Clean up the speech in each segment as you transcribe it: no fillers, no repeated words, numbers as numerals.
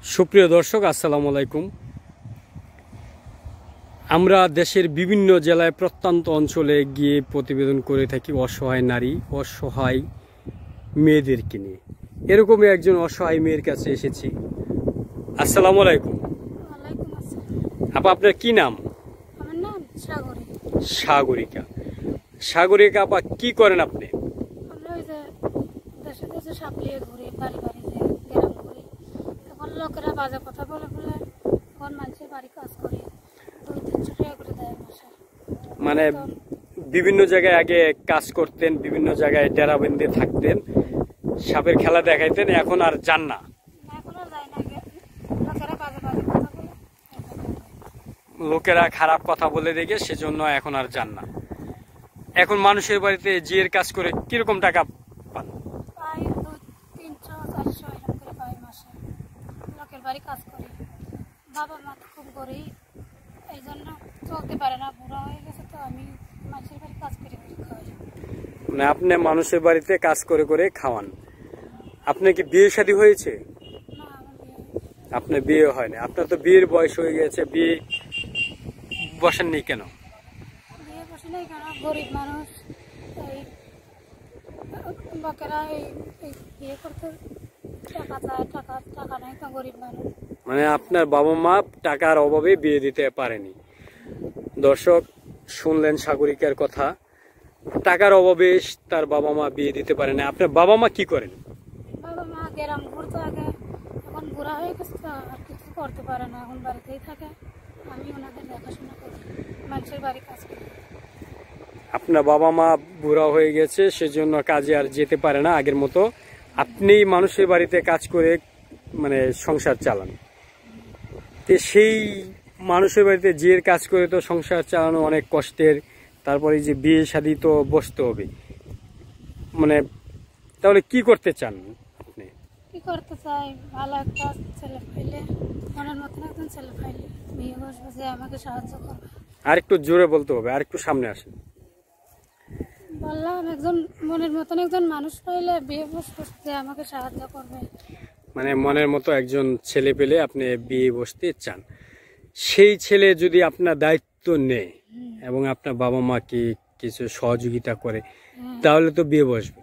সুপ্রিয় দর্শক, আসসালামু আলাইকুম। আমরা দেশের বিভিন্ন জেলায় প্রত্যন্ত অঞ্চলে গিয়ে প্রতিবেদন করে থাকি অসহায় নারী, অসহায় মেয়েদেরকে নিয়ে। এরকমই একজন অসহায় মেয়ের কাছে এসেছি। আসসালামু আলাইকুম। ওয়ালাইকুম আসসালাম। আপা, আপনার কি নাম? আমার নাম সাগরী। সাগরিকা। সাগরিকা আপা, কি করেন আপনি? আমরা ওই যে দেশে দেশে সাপলিয়ে ঘুরি, বাড়ি বাড়ি যে গ্রাম ঘুরি। তখন লোকেরা বাজে কথা বলে বলে তখন মানুষের বাড়ি কাজ করি, 200-300 টাকা করে দেয় মাসে। মানে বিভিন্ন জায়গায় আগে কাজ করতেন, বিভিন্ন জায়গায় ডেরা বেঁধে থাকতেন, সাপের খেলা দেখাইতেন, এখন আর যান না? এখন আর যাই না, লোকেরা বাজে বাজে কথা বলে। লোকেরা খারাপ কথা বলে দেখে সেজন্য এখন আর যান না। এখন মানুষের বাড়িতে জিয়ের কাজ করে কিরকম টাকা পান? প্রায় 200-300-400 এরকম করে পাই মাসে। লোকের বাড়ি কাজ করি, বাবা মা তো খুব গরিব, এই জন্য চলতে পারে না, বুড়া হয়ে গেছে, তো আমি মানুষের বাড়ি কাজ করে করে খাওয়াই। মানে আপনি মানুষের বাড়িতে কাজ করে করে খাওয়ান। আপনার কি বিয়ে শাদী হয়েছে? না, আমার বিয়ে আপনার বিয়ে হয়নি? আপনার তো বিয়ের বয়স হয়ে গেছে, বিয়ে বসেননি কেন? বিয়ে বসে নাই কেন, গরিব মানুষ, এই লোকেরা এই বিয়ে করতে টাকা চায়, টাকা নেই তো, গরিব মানুষ। মানে আপনার বাবা মা টাকার অভাবে বিয়ে দিতে পারেনি। দর্শক, শুনলেন সাগরিকার কথা। টাকার অভাবে তার বাবা মা বিয়ে দিতে পারে না। আপনার বাবা মা কি করেন? বাবা মা গ্রাম ঘুরতে আগে, এখন বুড়া হয়ে গেছে তো আর কিছু করতে পারে না, এখন বাড়িতেই থাকে। আমি ওনাদের দেখাশোনা করি, মানুষের বাড়ি কাজ করি। আপনার বাবা মা বুড়া হয়ে গেছে, সেজন্য কাজে আর যেতে পারে না আগের মতো। আপনি মানুষের বাড়িতে কাজ করে মানে সংসার চালান। তো সেই মানুষের বাড়িতে জিয়ের কাজ করে তো সংসার চালানো অনেক কষ্টের। তারপরে যে বিয়ে শাদী তো বসতে হবে, মানে তাহলে কি করতে চান আপনি? কি করতে চাই, ভালো একটা ছেলে পাইলে, মনের মতন একজন ছেলে পাইলে বিয়ে বসবো, যে আমাকে সাহায্য করবে। আর একটু জোরে বলতে হবে, আর একটু সামনে আসেন। বললাম, একজন মনের মতন একজন মানুষ পাইলে বিয়ে বসবো, যে আমাকে সাহায্য করবে। মানে মনের মতো একজন ছেলে পেলে আপনি বিয়ে বসতে চান। সেই ছেলে যদি আপনার দায়িত্ব নেয় এবং আপনার বাবা মাকে কিছু সহযোগিতা করে, তাহলে তো বিয়ে বসবে।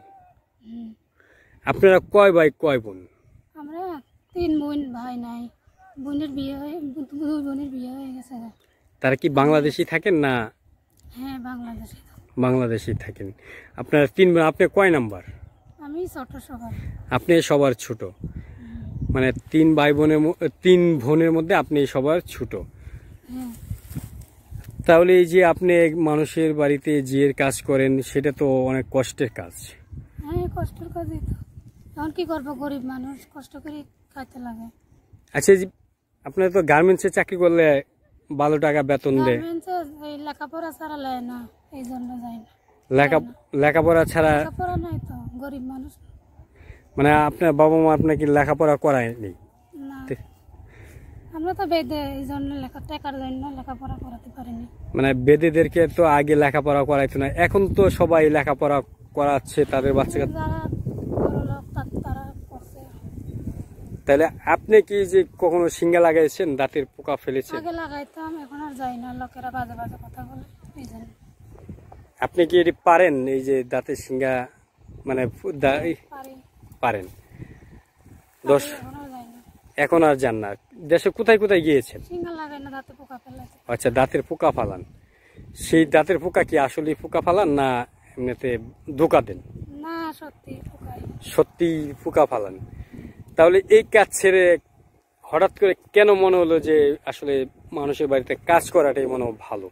আপনারা কয় ভাই কয় বোন? আমরা 3 বোন, ভাই নাই। বোনের বিয়ে হয়ে 2 বোনের বিয়ে হয়ে গেছে। তারা কি বাংলাদেশি থাকেন না? হ্যাঁ, বাংলাদেশে। বাংলাদেশি থাকেন। আপনার 3 বোন, আপনি কয় নাম্বার? আমি ছোট সবার। আপনি সবার ছোট, মানে 3 বোনের মধ্যে আপনি সবার ছোট। হ্যাঁ, তাহলে এই যে আপনি মানুষের বাড়িতে জিয়ের কাজ করেন, সেটা তো অনেক কষ্টের কাজ। হ্যাঁ, কষ্টের কাজই তো। এখন কি করবো, গরিব মানুষ, কষ্ট করে খাইতে লাগে। আচ্ছা, এই যে আপনার তো গার্মেন্টসে চাকরি করলে ভালো টাকা বেতন দেয়। গার্মেন্টসে এই লেখাপড়া ছাড়া লেয় না, এই জন্য যাই না। লেখাপড়া ছাড়া? লেখাপড়া নাই তো, গরিব মানুষ। মানে আপনার বাবা মা আপনাকে লেখাপড়া করায়নি? না, আমরা তো বেদে, এই জন্য টাকার জন্য লেখাপড়া করাতে পারিনি। মানে বেদেদেরকে তো আগে লেখাপড়া করাইতো না, এখন তো সবাই লেখাপড়া করাচ্ছে তাদের বাচ্চাকে। যারা বড় লোক তারা করছে। তাহলে আপনি কি যে কখনো সিঙ্গা লাগাইছেন, দাঁতের পোকা ফেলেছেন? আগে লাগাইতাম, এখন আর যাই না, লোকেরা বাজে বাজে কথা বলে, এই জন্য। আপনি কি এটি পারেন, এই যে দাঁতের সিঙ্গা মানে পারি। পারেন? এখন আর যাই না। এখন আর যান না। দেশে কোথায় কোথায় গিয়েছেন? সিঙ্গা লাগাই না, দাঁতে পোকা ফেলে। আচ্ছা, দাঁতের পোকা ফালান। সেই দাঁতের পোকা কি আসলে পোকা ফালান না এমনিতে ধোকা দেন? না, সত্যি পোকাই। সত্যি পোকা ফালান। তাহলে এই কাজ ছেড়ে হঠাৎ করে কেন মনে হলো যে আসলে মানুষের বাড়িতে কাজ করাটাই মনে হয় ভালো?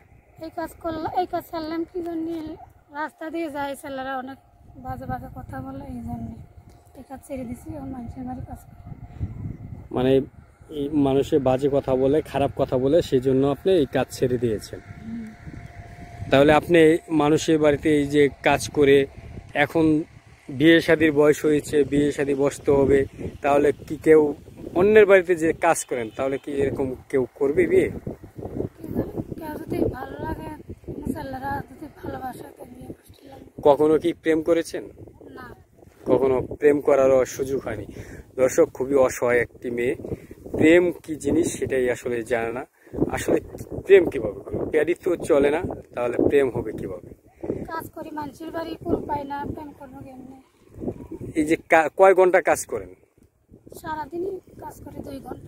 এই কাজ ছাড়লাম কি জন্য, রাস্তা দিয়ে যায় ছেলেরা অনেক বাজে বাজে কথা বলে, এই জন্য এই কাজ ছেড়ে দিছি। মানুষের বাড়ি কাজ করে, মানে এই মানুষের বাজে কথা বলে, খারাপ কথা বলে, সেই জন্য আপনি এই কাজ ছেড়ে দিয়েছেন। তাহলে আপনি মানুষের বাড়িতে এই যে কাজ করে, এখন বিয়ে শাদীর বয়স হয়েছে, বিয়ে শাদী বসতে হবে, তাহলে কি কেউ অন্যের বাড়িতে যে কাজ করেন, তাহলে কি এরকম কেউ করবে বিয়ে? কেউ যদি ভালো লাগে, ছেলেরা যদি ভালোবাসে, তো বিয়ে করতে লাগে। কখনো কি প্রেম করেছেন? না। কখনো প্রেম করারও সুযোগ হয়নি? দর্শক, খুবই অসহায় একটি মেয়ে, প্রেম কি জিনিস সেটাই আসলে জানে না। আসলে প্রেম কিভাবে করবে, প্যারি তো চলে না, তাহলে প্রেম হবে কিভাবে? কাজ করি মানুষের বাড়ি, ফুল পাই না, প্রেম করবো কেমনে? এই যে কয় ঘন্টা কাজ করেন? সারাদিনই কাজ করে 2 ঘন্টা।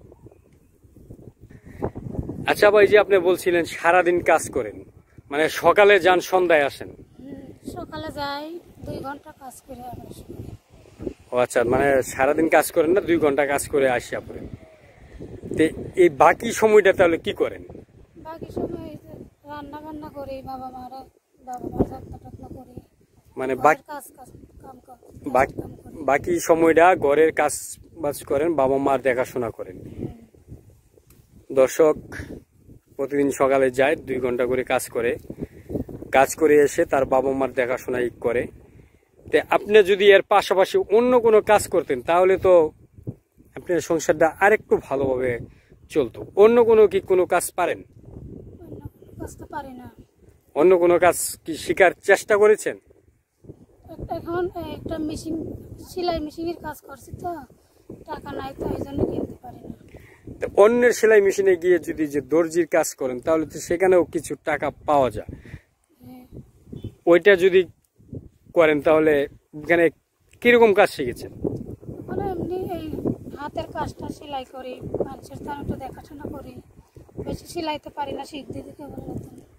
আচ্ছা ভাই, যে আপনি বলছিলেন সারাদিন কাজ করেন, মানে সকালে যান সন্ধ্যায় আসেন? সকালে যাই, 2 ঘন্টা কাজ করে আবার আসি। ও আচ্ছা, মানে সারাদিন কাজ করেন না, 2 ঘন্টা কাজ করে আসি আপনার। তো এই বাকি সময়টা তাহলে কি করেন? বাকি সময় এই যে রান্না বান্না করি, বাবা মার যত্ন টত্ন করি, মানে কাজ কাম করি। বাকি সময়টা ঘরের কাজ বাজ করেন, বাবা মার দেখাশোনা করেন। দর্শক, প্রতিদিন সকালে যায়, 2 ঘন্টা করে কাজ করে এসে তার বাবা মার দেখাশোনাই করে। তো আপনি যদি এর পাশাপাশি অন্য কোনো কাজ করতেন তাহলে তো আপনার সংসারটা আরেকটু ভালোভাবে চলতো। অন্য কোনো কাজ পারেন? অন্য কাজ তো পারি না। অন্য কোনো কাজ কি শেখার চেষ্টা করেছেন? এখন একটা মেশিন, সেলাই মেশিনের কাজ করছি, তো টাকা নাই, তো এই জন্য কিনতে পারি না। অন্যের সেলাই মেশিনে গিয়ে যদি যে দর্জির কাজ করেন তাহলে তো সেখানেও কিছু টাকা পাওয়া যায়। ওইটা যদি করেন তাহলে এখানে কিরকম কাজ শিখেছেন? মানে এমনি এই হাতের কাজটা সেলাই করি, মানুষের তার একটু দেখাশোনা করি। বেশি সেলাইতে পারি না, শিখতে দিতে বললাম।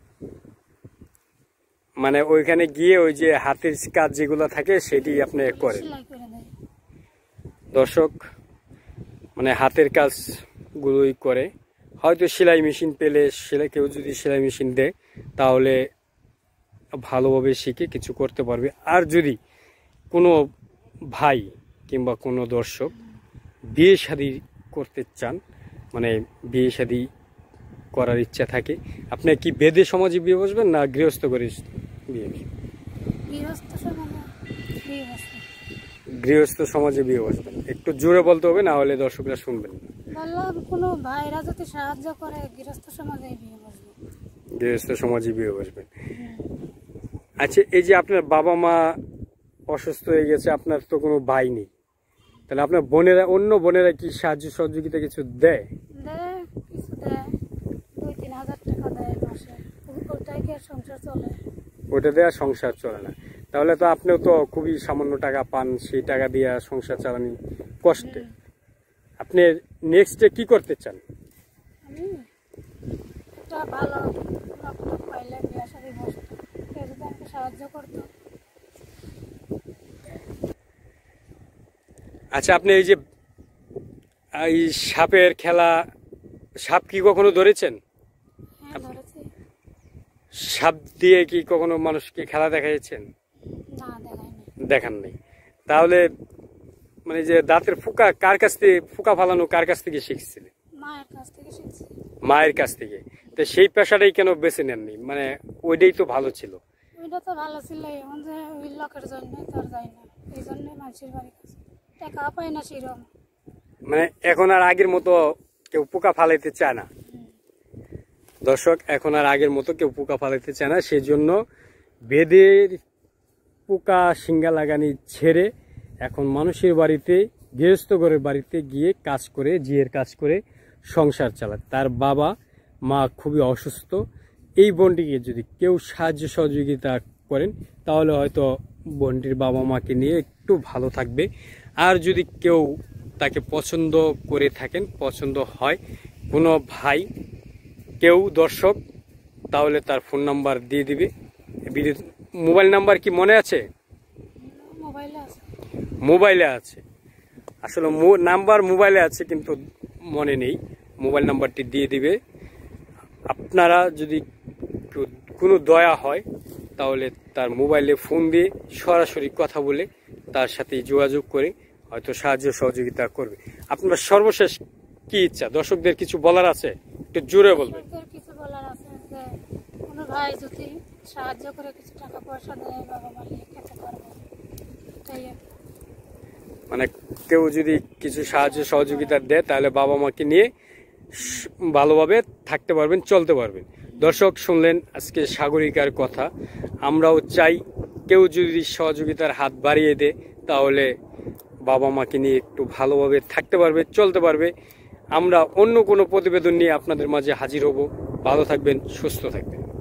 মানে ওইখানে গিয়ে ওই যে হাতের কাজ যেগুলো থাকে সেটি আপনি করেন? সেলাই করে দেয়। দর্শক, মানে হাতের কাজ গুলোই করে। হয়তো সেলাই মেশিন পেলে, কেউ যদি সেলাই মেশিন দেয় তাহলে ভালোভাবে শিখে কিছু করতে পারবে। আর যদি কোনো ভাই কিংবা কোনো দর্শক বিয়ে শাদী করতে চান, মানে বিয়ে শাদী করার ইচ্ছা থাকে, আপনি কি বেদে সমাজে বিয়ে বসবেন না গৃহস্থ করে বিয়ে? গৃহস্থ সমাজে বিয়ে বসবেন। একটু জোরে বলতে হবে, না হলে দর্শকরা শুনবেন না। বললাম কোনো ভাইরা যদি সাহায্য করে গৃহস্থ সমাজে বিয়ে বসবে। গৃহস্থ সমাজে বিয়ে বসবেন। আচ্ছা, এই যে আপনার বাবা মা অসুস্থ হয়ে গেছে, আপনার তো কোনো ভাই নেই, তাহলে আপনার অন্য বোনেরা কি সাহায্য সহযোগিতা কিছু দেয়? কিছু দেয়, 2-3 হাজার টাকা দেয় মাসে, ওটাই কি সংসার চলে? ওটা দেওয়া সংসার চলে না, তাহলে তো আপনিও তো খুবই সামান্য টাকা পান, সেই টাকা দিয়ে সংসার চালানি কষ্টে। আপনি নেক্সটে কি করতে চান? আমি একটা ভালো ল্যাপটপ পাইলে বিয়ে শাদী বসতো, কেউ যদি আমাকে সাহায্য করতো। আচ্ছা, আপনি এই যে এই সাপের খেলা, সাপ কি কখনো ধরেছেন? হ্যাঁ, ধরেছি। সাপ দিয়ে কি কখনো মানুষকে খেলা দেখাইছেন? না, দেখায়নি। দেখান নেই। তাহলে মানে যে দাঁতের ফুকা কার কাছ থেকে, ফুকা ফালানো কার কাছ থেকে শিখছিলেন? মায়ের কাছ থেকে শিখছি। মায়ের কাছ থেকে। তো সেই পেশাটাই কেন বেছে নেননি? মানে ওইটাই তো ভালো ছিল। ওইটা তো ভালো ছিল, এখন যে ওই লোকের জন্য তার যায় না, এই জন্য মানুষের বাড়ি কাছে টাকা পায় না সেরকম। মানে এখন আর আগের মতো কেউ পোকা ফালাইতে চায় না। দর্শক, এখন আর আগের মতো কেউ পোকা ফালাইতে চায় না, সেজন্য বেদের পোকা সিঙ্গা লাগানি ছেড়ে এখন মানুষের বাড়িতে, গৃহস্থ ঘরের বাড়িতে গিয়ে কাজ করে, জিয়ের কাজ করে সংসার চালায়। তার বাবা মা খুবই অসুস্থ। এই বোনটিকে যদি কেউ সাহায্য সহযোগিতা করেন তাহলে হয়তো বোনটির বাবা মাকে নিয়ে একটু ভালো থাকবে। আর যদি কেউ তাকে পছন্দ করে থাকেন, পছন্দ হয় কোনো ভাই, কেউ দর্শক, তাহলে তার ফোন নাম্বার দিয়ে দিবে। মোবাইল নাম্বার কি মনে আছে? মোবাইলে আছে। আসলে নাম্বার মোবাইলে আছে কিন্তু মনে নেই। মোবাইল নাম্বারটি দিয়ে দিবে। আপনারা যদি কোনো দয়া হয় তাহলে তার মোবাইলে ফোন দিয়ে সরাসরি কথা বলে তার সাথে যোগাযোগ করে হয়তো সাহায্য সহযোগিতা করবে। আপনার সর্বশেষ কি ইচ্ছা? দর্শকদের কিছু বলার আছে, একটু জোরে বলবেন। কিছু বলার আছে যে কোনো ভাই যদি সাহায্য করে কিছু টাকা পয়সা দেয়, বাবা মা নিয়ে খেতে পারবো, এটাই। মানে কেউ যদি কিছু সাহায্য সহযোগিতা দেয় তাহলে বাবা মাকে নিয়ে ভালোভাবে থাকতে পারবেন, চলতে পারবেন। দর্শক, শুনলেন আজকে সাগরিকার কথা। আমরাও চাই কেউ যদি সহযোগিতার হাত বাড়িয়ে দেয় তাহলে বাবা মাকে নিয়ে একটু ভালোভাবে থাকতে পারবে, চলতে পারবে। আমরা অন্য কোনো প্রতিবেদন নিয়ে আপনাদের মাঝে হাজির হব। ভালো থাকবেন, সুস্থ থাকবেন।